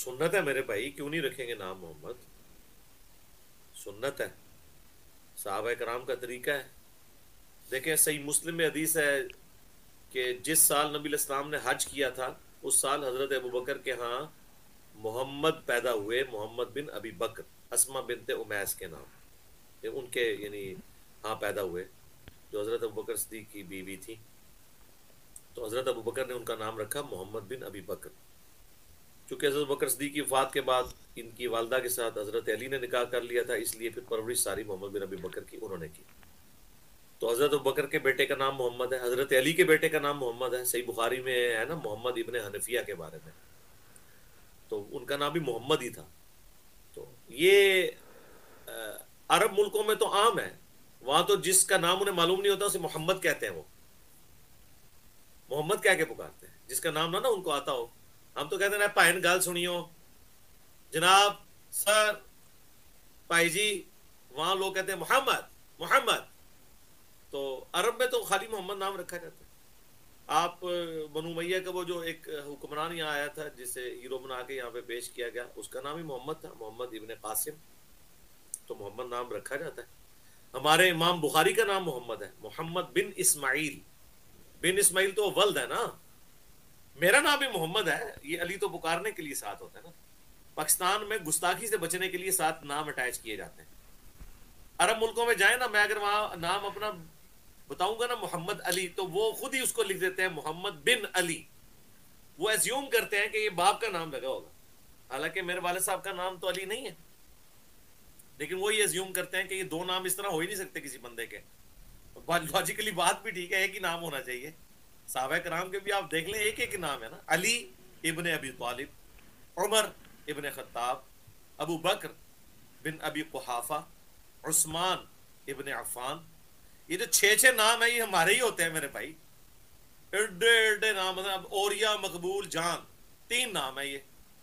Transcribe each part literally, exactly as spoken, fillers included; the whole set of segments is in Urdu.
سنت ہے میرے بھائی، کیوں نہیں رکھیں گے نام محمد؟ سنت ہے، صحابہ کرام کا طریقہ ہے۔ دیکھیں صحیح مسلم میں حدیث ہے کہ جس سال نبی علیہ السلام نے حج کیا تھا اس سال حضرت ابوبکر کے ہاں محمد پیدا ہوئے، محمد بن ابی بکر، اسما بنت امیس کے نام، یہ ان کے یعنی ہاں پیدا ہوئے، جو حضرت ابوبکر صدیق کی بیوی تھی۔ تو حضرت ابوبکر نے ان کا نام رکھا محمد بن ابی بکر۔ چونکہ حضرت ابوبکر صدیق کی وفات کے بعد ان کی والدہ کے ساتھ حضرت علی نے نکاح کر لیا تھا، اس لیے پھر پرورش ساری محمد بن ابی بکر کی انہوں نے کی۔ تو حضرت ابوبکر کے بیٹے کا نام محمد ہے، حضرت علی کے بیٹے کا نام محمد ہے، صحیح بخاری میں ہے نا محمد ابن حنفیہ کے بارے میں، تو ان کا نام بھی محمد ہی تھا۔ تو یہ عرب ملکوں میں تو عام ہے، وہاں تو جس کا نام انہیں معلوم نہیں ہوتا اسے محمد کہتے ہیں، وہ محمد کہہ کے پکارتے ہیں جس کا نام نہ نا ان کو آتا ہو۔ ہم تو کہتے ہیں نا پائن گال سنیو جناب سر پائی جی، وہاں لوگ کہتے ہیں محمد محمد۔ تو عرب میں تو خالی محمد نام رکھا جاتا ہے۔ آپ بنو امیہ کا وہ جو ایک حکمران یہاں آیا تھا جسے ہیرو بنا کے یہاں پہ پیش کیا گیا، اس کا نام ہی محمد تھا، محمد ابن قاسم، تو محمد نام رکھا جاتا ہے۔ ہمارے امام بخاری کا نام محمد ہے، محمد بن اسماعیل، بن اسماعیل تو ولد ہے نا، میرا نام بھی محمد ہے، یہ علی تو پکارنے کے لیے ساتھ ہوتا ہے نا۔ پاکستان میں گستاخی سے بچنے کے لیے ساتھ نام اٹیچ کیے جاتے ہیں۔ عرب ملکوں میں جائیں نا، میں اگر وہاں نام اپنا بتاؤں گا نا محمد علی، تو وہ خود ہی اس کو لکھ دیتے ہیں محمد بن علی، وہ ایزیوم کرتے ہیں کہ یہ باپ کا نام لگا ہوگا، حالانکہ میرے والد صاحب کا نام تو علی نہیں ہے، لیکن وہ یہ ایزیوم کرتے ہیں کہ یہ دو نام اس طرح ہو ہی نہیں سکتے کسی بندے کے۔ لاجیکلی بات بھی ٹھیک ہے، ایک ہی نام ہونا چاہیے۔ صحابہ کرام کے بھی آپ دیکھ لیں ایک ایک نام ہے نا، علی ابن ابی طالب، عمر ابن خطاب، ابو بکر بن ابی قحافہ، عثمان ابن عفان۔ یہ جو چھ چھ نام ہیں یہ ہمارے ہی ہوتے ہیں میرے بھائی، ایڈے ایڈے نام، مطلب اوریا، مقبول، جان، تین نام ہے یہ۔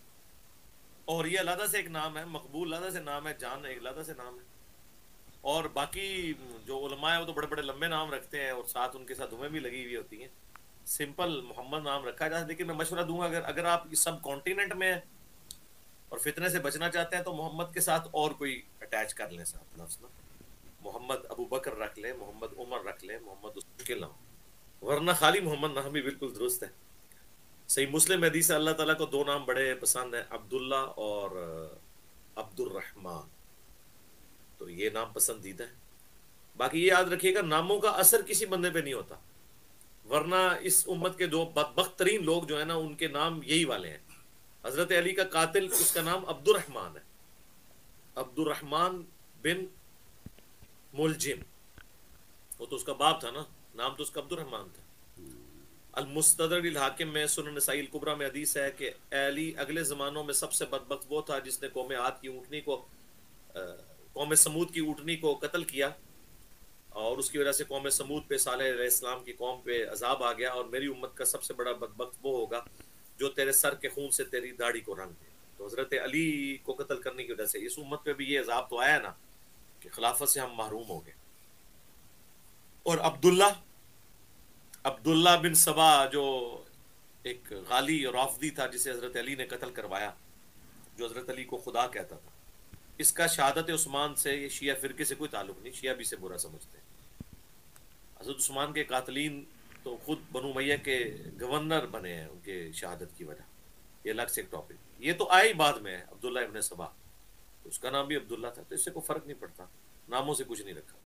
اوریا علیحدہ سے ایک نام ہے، مقبول علیحدہ سے نام ہے، جان ایک علیحدہ سے نام ہے۔ اور باقی جو علماء ہیں وہ تو بڑے بڑے لمبے نام رکھتے ہیں اور ساتھ ان کے ساتھ دمیں بھی لگی ہوئی ہوتی ہیں۔ سمپل محمد نام رکھا جاتا ہے، لیکن میں مشورہ دوں گا اگر اگر آپ سب کانٹیننٹ میں اور فتنے سے بچنا چاہتے ہیں تو محمد کے ساتھ اور کوئی اٹیچ کر لیں ساتھ لفظ نا، محمد ابو بکر رکھ لیں، محمد عمر رکھ لیں، محمد اس کے نام، ورنہ خالی محمد نام بھی بالکل درست ہے۔ صحیح مسلم حدیث ہے، اللہ تعالیٰ کو دو نام بڑے پسند ہیں، عبداللہ اور عبد الرحمن، تو یہ نام پسندیدہ ہے۔ باقی یہ یاد رکھیے گا ناموں کا اثر کسی بندے پہ نہیں ہوتا، ورنہ اس امت کے جو بدبخت ترین لوگ جو ہیں نا ان کے نام یہی والے ہیں۔ حضرت علی کا قاتل اس کا نام عبد الرحمن ہے، عبد الرحمن بن ملجم، وہ تو اس کا باپ تھا نا، نام تو اس کا عبد الرحمن تھا۔ المستدرک الحاکم میں، سنن نسائی الکبریٰ میں حدیث ہے کہ علی اگلے زمانوں میں سب سے بدبخت وہ تھا جس نے قوم عاد کی اونٹنی کو، قوم سمود کی اونٹنی کو قتل کیا، اور اس کی وجہ سے قوم سمود پہ، صالح علیہ السلام کی قوم پہ عذاب آ گیا، اور میری امت کا سب سے بڑا بدبخت وہ ہوگا جو تیرے سر کے خون سے تیری داڑھی کو رنگ دے۔ تو حضرت علی کو قتل کرنے کی وجہ سے اس امت پہ بھی یہ عذاب تو آیا نا کہ خلافت سے ہم محروم ہو گئے۔ اور عبداللہ عبداللہ بن سبا جو ایک غالی اور رافضی تھا جسے حضرت علی نے قتل کروایا، جو حضرت علی کو خدا کہتا تھا، اس کا شہادت عثمان سے، یہ شیعہ فرقے سے کوئی تعلق نہیں، شیعہ بھی سے برا سمجھتے ہیں۔ حضرت عثمان کے قاتلین تو خود بنو امیہ کے گورنر بنے ہیں ان کے شہادت کی وجہ، یہ الگ سے ایک ٹاپک، یہ تو آئی بعد میں ہے عبداللہ ابن سبا، اس کا نام بھی عبداللہ تھا، تو اس سے کوئی فرق نہیں پڑتا، ناموں سے کچھ نہیں رکھا۔